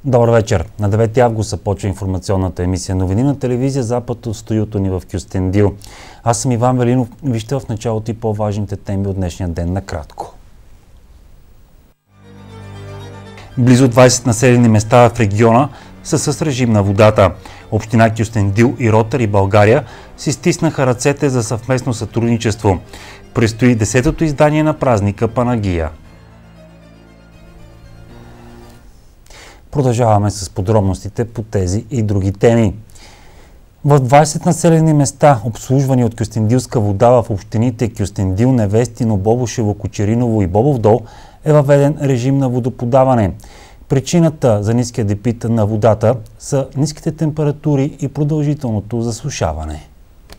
Добър вечер! На 9 август започва информационната емисия новини на телевизия Запад от студиото ни в Кюстендил. Аз съм Иван Велинов. Вижте в началото и по-важните теми от днешния ден накратко. Близо 20 населени места в региона са с режим на водата. Община Кюстендил и Ротари България си стиснаха ръцете за съвместно сътрудничество. Предстои 10-то издание на празника Панагия. Продължаваме с подробностите по тези и други теми. В 20 населени места, обслужвани от Кюстендилска вода в общините Кюстендил, Невестино, Бобошево, Кочериново и Бобов дол, е въведен режим на водоподаване. Причината за ниския дебит на водата са ниските температури и продължителното засушаване.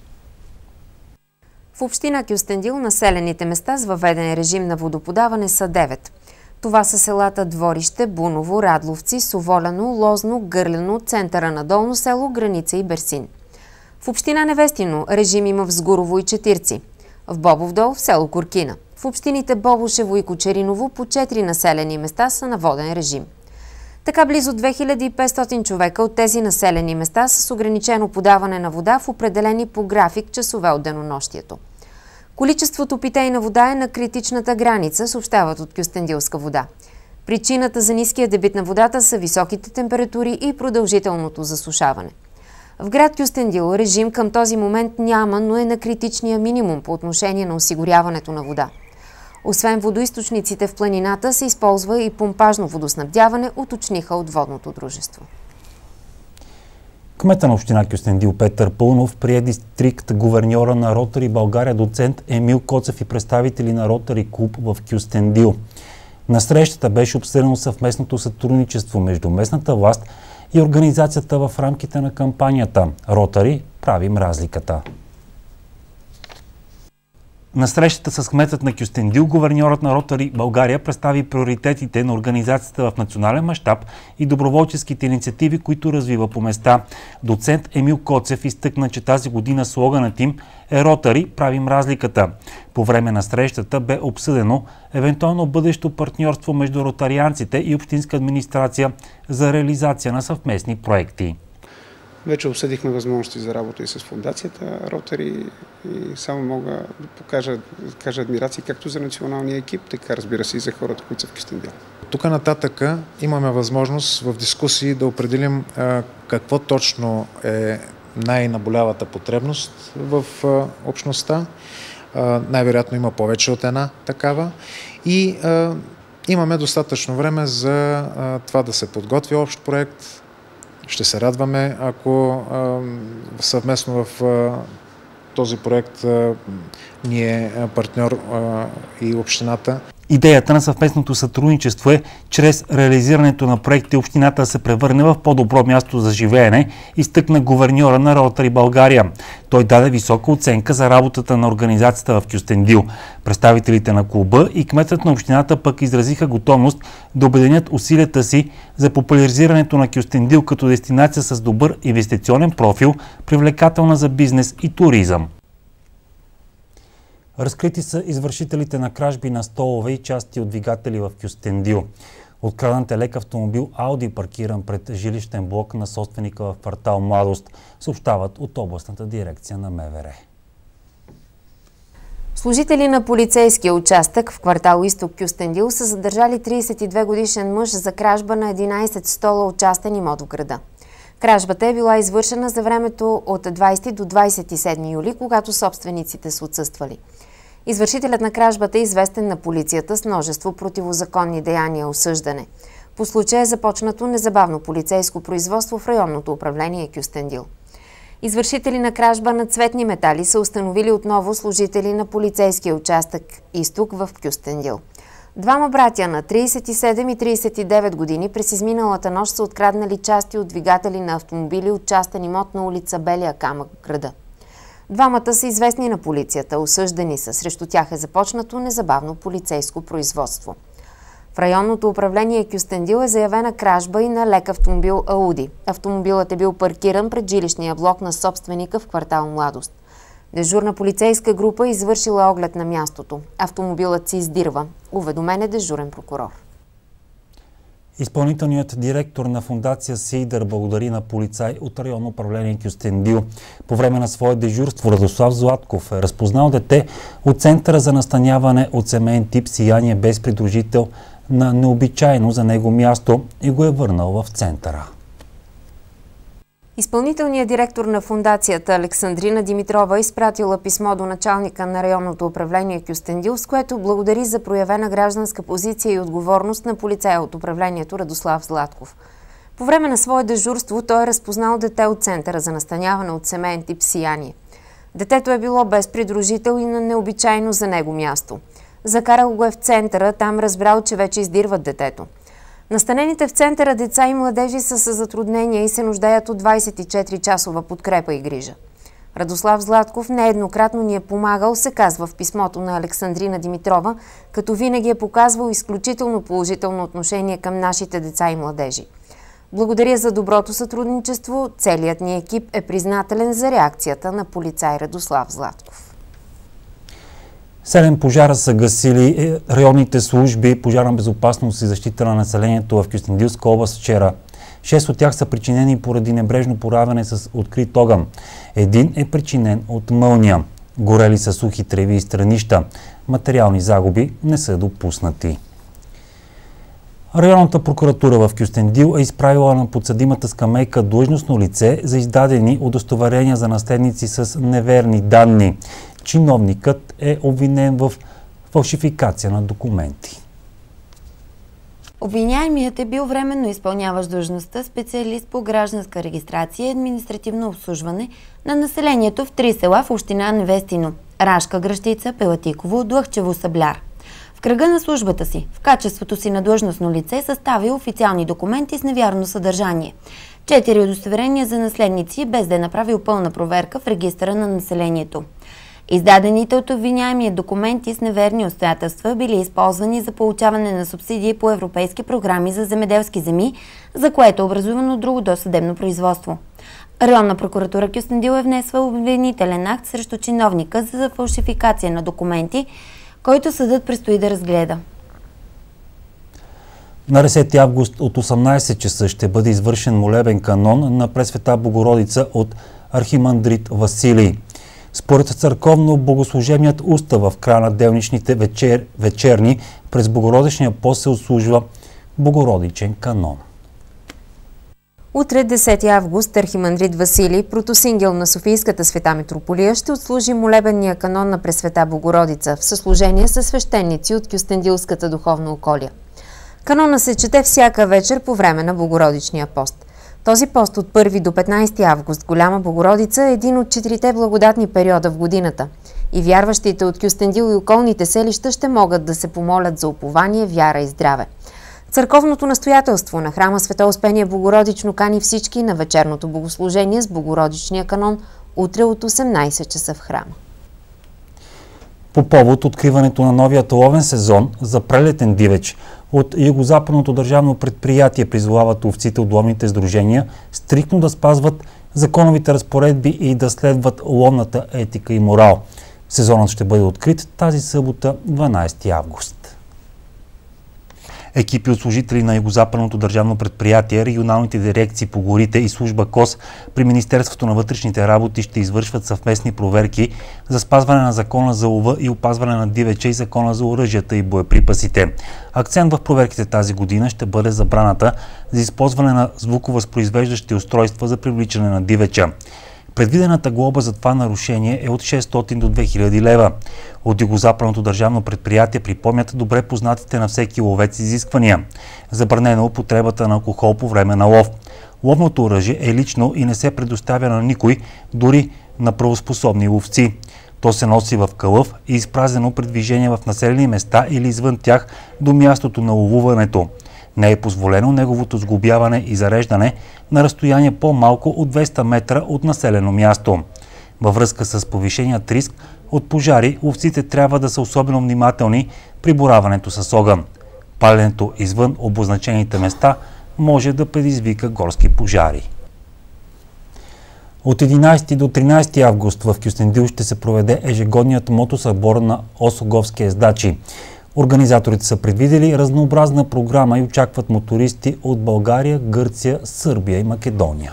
В община Кюстендил населените места с въведен режим на водоподаване са 9. Това са селата Дворище, Буново, Радловци, Соволяно, Лозно, Гърляно, центъра на Долно село, Граница и Берсин. В община Невестино режим има в Сгурово и Четирци. В Бобов дол в село Куркина. В общините Бобошево и Кочериново по 4 населени места са на воден режим. Така близо 2500 човека от тези населени места са с ограничено подаване на вода в определени по график часове от денонощието. Количеството питейна вода е на критичната граница, съобщават от Кюстендилска вода. Причината за ниския дебит на водата са високите температури и продължителното засушаване. В град Кюстендил режим към този момент няма, но е на критичния минимум по отношение на осигуряването на вода. Освен водоизточниците в планината се използва и помпажно водоснабдяване, уточниха от водното дружество. Кмета на община Кюстендил Петър Пълнов прие дистрикт гуверньора на Ротари България доцент Емил Коцев и представители на Ротари клуб в Кюстендил. На срещата беше обсъдено съвместното сътрудничество между местната власт и организацията в рамките на кампанията «Ротари, правим разликата». На срещата с кметът на Кюстендил, гуверньорът на Ротари България представи приоритетите на организацията в национален мащаб и доброволческите инициативи, които развива по места. Доцент Емил Коцев изтъкна, че тази година слоганът им е «Ротари, правим разликата». По време на срещата бе обсъдено евентуално бъдещо партньорство между ротарианците и общинска администрация за реализация на съвместни проекти. Вече обсъдихме възможности за работа и с фундацията Ротари и само мога да кажа адмирации както за националния екип, така разбира се и за хората, които са в Кюстендил. Тук нататък имаме възможност в дискусии да определим какво точно е най-наболявата потребност в общността. Най-вероятно има повече от една такава и имаме достатъчно време за това да се подготви общ проект. Ще се радваме, ако съвместно в този проект ни е партньор и общината. Идеята на съвместното сътрудничество е чрез реализирането на проекти общината да се превърне в по-добро място за живеене, изтъкна гуверньора на Ротари България. Той даде висока оценка за работата на организацията в Кюстендил. Представителите на клуба и кметът на общината пък изразиха готовност да обединят усилията си за популяризирането на Кюстендил като дестинация с добър инвестиционен профил, привлекателна за бизнес и туризъм. Разкрити са извършителите на кражби на столове и части от двигатели в Кюстендил. Откраднат е лек автомобил Ауди, паркиран пред жилищен блок на собственика в квартал Младост, съобщават от областната дирекция на МВР. Служители на полицейския участък в квартал Изток Кюстендил са задържали 32-годишен мъж за кражба на 11 стола от частен имот в града. Кражбата е била извършена за времето от 20 до 27 юли, когато собствениците са отсъствали. Извършителят на кражбата е известен на полицията с множество противозаконни деяния осъждане. По случая е започнато незабавно полицейско производство в районното управление Кюстендил. Извършители на кражба на цветни метали са установили отново служители на полицейския участък Изток в Кюстендил. Двама братя на 37 и 39 години през изминалата нощ са откраднали части от двигатели на автомобили от частен имот на улица Белия камък в града. Двамата са известни на полицията, осъждани са. Срещу тях е започнато незабавно полицейско производство. В районното управление Кюстендил е заявена кражба и на лек автомобил Ауди. Автомобилът е бил паркиран пред жилищния блок на собственика в квартал Младост. Дежурна полицейска група е извършила оглед на мястото. Автомобилът се издирва. Уведомен е дежурен прокурор. Изпълнителният директор на фондация СИДър благодари на полицай от районно управление Кюстендил. По време на свое дежурство Радослав Златков е разпознал дете от Центъра за настаняване от семейен тип Сияние без придружител на необичайно за него място и го е върнал в центъра. Изпълнителният директор на фондацията Александрина Димитрова изпратила писмо до началника на районното управление Кюстендил, с което благодари за проявена гражданска позиция и отговорност на полицая от управлението Радослав Златков. По време на свое дежурство той е разпознал дете от Центъра за настаняване от семейен тип Сияние. Детето е било без придружител и на необичайно за него място. Закарал го е в центъра, там разбрал, че вече издирват детето. Настанените в центъра деца и младежи са със затруднения и се нуждаят от 24-часова подкрепа и грижа. Радослав Златков нееднократно ни е помагал, се казва в писмото на Александрина Димитрова, като винаги е показвал изключително положително отношение към нашите деца и младежи. Благодаря за доброто сътрудничество, целият ни екип е признателен за реакцията на полицай Радослав Златков. 7 пожара са гасили районните служби пожарна безопасност и защита на населението в Кюстендилска област вчера. 6 от тях са причинени поради небрежно поравяне с открит огън. Един е причинен от мълния. Горели са сухи треви и странища. Материални загуби не са допуснати. Районната прокуратура в Кюстендил е изправила на подсъдимата скамейка длъжностно лице за издадени удостоверения за наследници с неверни данни. Чиновникът е обвинен в фалшификация на документи. Обвиняемият е бил временно изпълняващ длъжността специалист по гражданска регистрация и административно обслужване на населението в 3 села в община Невестино – Рашка, Гръщица, Пелатиково, Длъхчево, Събляр. В кръга на службата си, в качеството си на длъжностно лице, състави официални документи с невярно съдържание. 4 удостоверения за наследници, без да е направил пълна проверка в регистъра на населението. Издадените от обвиняемия документи с неверни обстоятелства били използвани за получаване на субсидии по европейски програми за земеделски земи, за което е образувано друго досъдебно производство. Районна прокуратура Кюстендил е внесла обвинителен акт срещу чиновника за фалшификация на документи, който съдът предстои да разгледа. На 10 август от 18 часа ще бъде извършен молебен канон на Пресвета Богородица от архимандрит Василий. Според църковно-богослужебният устав в края на делничните вечерни през Богородичния пост се отслужва Богородичен канон. Утре, 10 август, архимандрит Василий, протосингел на Софийската света митрополия, ще отслужи молебенния канон на Пресвета Богородица в съслужение със свещеници от Кюстендилската духовна околия. Канона се чете всяка вечер по време на Богородичния пост. Този пост от 1 до 15 август, Голяма Богородица, е един от 4 благодатни периода в годината. И вярващите от Кюстендил и околните селища ще могат да се помолят за упование, вяра и здраве. Църковното настоятелство на храма Свето Успение Богородично кани всички на вечерното богослужение с Богородичния канон утре от 18 часа в храма. По повод откриването на новият ловен сезон за прелетен дивеч от Югозападното държавно предприятие призовават ловците от ловните сдружения стриктно да спазват законовите разпоредби и да следват ловната етика и морал. Сезонът ще бъде открит тази събота, 12 август. Екипи от служители на Югозападното държавно предприятие, регионалните дирекции по горите и служба КОС при Министерството на вътрешните работи ще извършват съвместни проверки за спазване на закона за лова и опазване на дивеча и закона за оръжията и боеприпасите. Акцент в проверките тази година ще бъде забраната за използване на звуковъзпроизвеждащи устройства за привличане на дивеча. Предвидената глоба за това нарушение е от 600 до 2000 лева. От Югозападното държавно предприятие припомнят добре познатите на всеки ловец изисквания. Забранена употребата на алкохол по време на лов. Ловното оръжие е лично и не се предоставя на никой, дори на правоспособни ловци. То се носи в кълъв и изпразено при движение в населени места или извън тях до мястото на ловуването. Не е позволено неговото сглобяване и зареждане на разстояние по-малко от 200 метра от населено място. Във връзка с повишеният риск от пожари, ловците трябва да са особено внимателни при бораването с огън. Паленето извън обозначените места може да предизвика горски пожари. От 11 до 13 август в Кюстендил ще се проведе ежегодният мотосъбор на Осоговски ездачи. Организаторите са предвидели разнообразна програма и очакват мотористи от България, Гърция, Сърбия и Македония.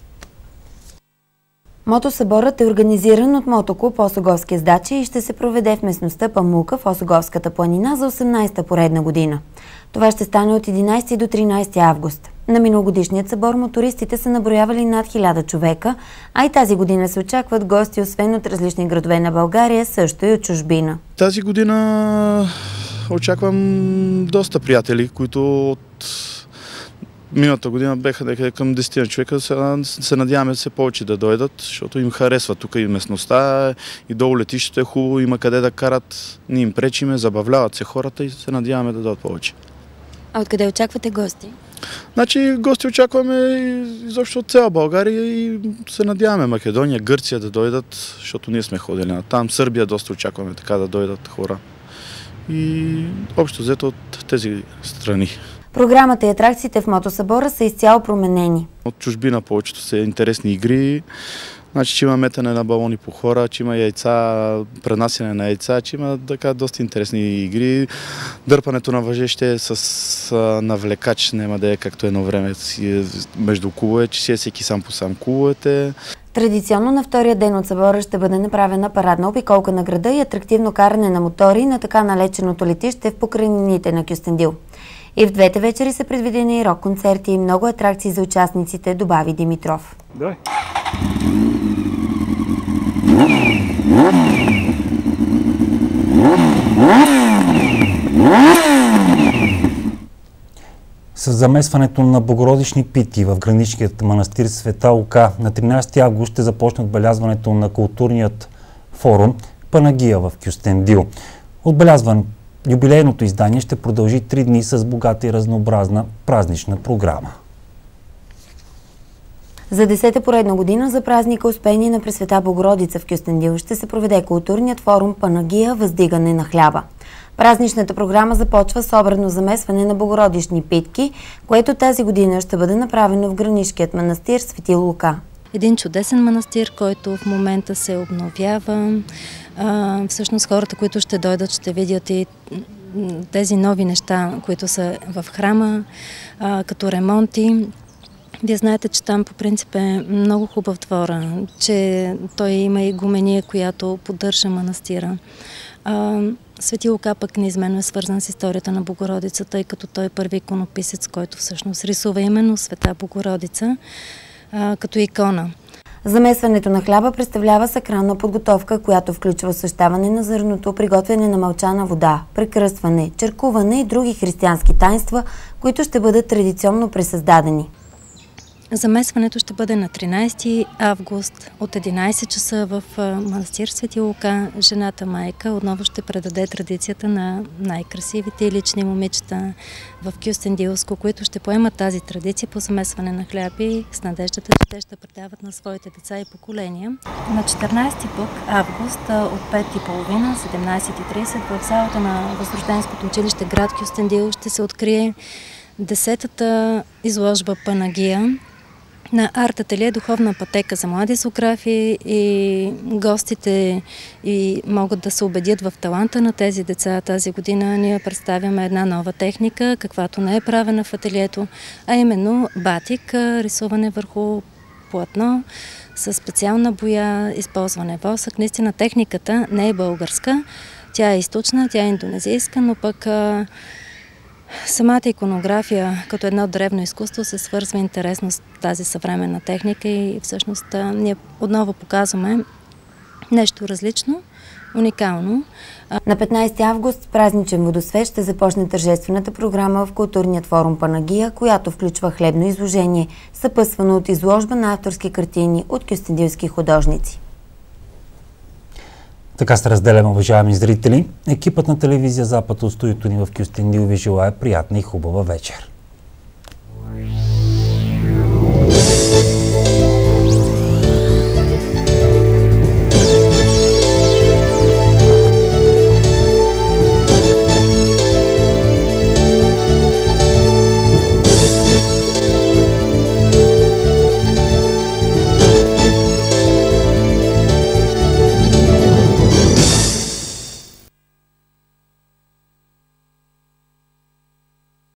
Мотосъборът е организиран от Мотоклуб Осоговски ездачи и ще се проведе в местността Памулка в Осоговската планина за 18-та поредна година. Това ще стане от 11 до 13 август. На миналогодишният събор мотористите са наброявали над 1000 човека, а и тази година се очакват гости освен от различни градове на България, също и от чужбина. Тази година очаквам доста приятели, които от миналата година беха някъде към 10 човека. Се надяваме се повече да дойдат, защото им харесва тук и местността, и долу летището е хубаво, има къде да карат, ние им пречиме, забавляват се хората и се надяваме да дойдат повече. А откъде очаквате гости? Значи гости очакваме изобщо от цяла България и се надяваме Македония, Гърция да дойдат, защото ние сме ходили на там. Сърбия доста очакваме така да дойдат хора. И общо взето от тези страни. Програмата и атракциите в мотосъбора са изцяло променени. От чужбина повечето са интересни игри. Значи, че има метане на балони по хора, че има яйца, пренасене на яйца, че има така доста интересни игри. Дърпането на въже ще е с навлекач, няма да е както едно време между кулове, че си е всеки сам по сам куловете. Традиционно на втория ден от събора ще бъде направена парадна обиколка на града и атрактивно каране на мотори на така налеченото летище в покрайнините на Кюстендил. И в двете вечери са предвидени рок-концерти и много атракции за участниците, добави Димитров. Давай. С замесването на богородични пити в граничният манастир Света Лука на 13 август ще започне отбелязването на културният форум Панагия в Кюстендил. Юбилейното издание ще продължи 3 дни с богата и разнообразна празнична програма. За 10-та поредна година за празника Успение на Пресвета Богородица в Кюстендил ще се проведе културният форум Панагия въздигане на хляба. Празничната програма започва с обредно замесване на богородични питки, което тази година ще бъде направено в гранишкият манастир Свети Лука. Един чудесен манастир, който в момента се обновява. Всъщност хората, които ще дойдат, ще видят и тези нови неща, които са в храма, като ремонти. Вие знаете, че там по принцип е много хубав двора, че той има и игумения, която поддържа манастира. Свети Лука пък неизменно е свързан с историята на Богородица, тъй като той е първи иконописец, който всъщност рисува именно Света Богородица като икона. Замесването на хляба представлява сакрална подготовка, която включва освещаване на зърното, приготвяне на мълчана вода, прекръстване, черкуване и други християнски таинства, които ще бъдат традиционно пресъздадени. Замесването ще бъде на 13 август от 11 часа в манастир Свети Лука. Жената майка отново ще предаде традицията на най-красивите и лични момичета в Кюстендилско, които ще поемат тази традиция по замесване на хляби с надеждата, че те ще предават на своите деца и поколения. На 14 пък август от 5:30, 17:30 в залата на Възрожденското училище град Кюстендил ще се открие 10-та изложба Панагия на арт-ателие Духовна пътека за млади сографи и гостите и могат да се убедят в таланта на тези деца. Тази година ние представяме една нова техника, каквато не е правена в ателието, а именно батик, рисуване върху платно с специална боя, използване восък. Наистина техниката не е българска, тя е източна, тя е индонезийска, но пък самата иконография като едно древно изкуство се свързва интересно с тази съвременна техника и всъщност ние отново показваме нещо различно, уникално. На 15 август с празничен водосвет ще започне тържествената програма в културният форум Панагия, която включва хлебно изложение, съпътствано от изложба на авторски картини от кюстендилски художници. Така се разделяме, уважаеми зрители. Екипът на телевизия Запад от студиото ни в Кюстендил ви желая приятна и хубава вечер.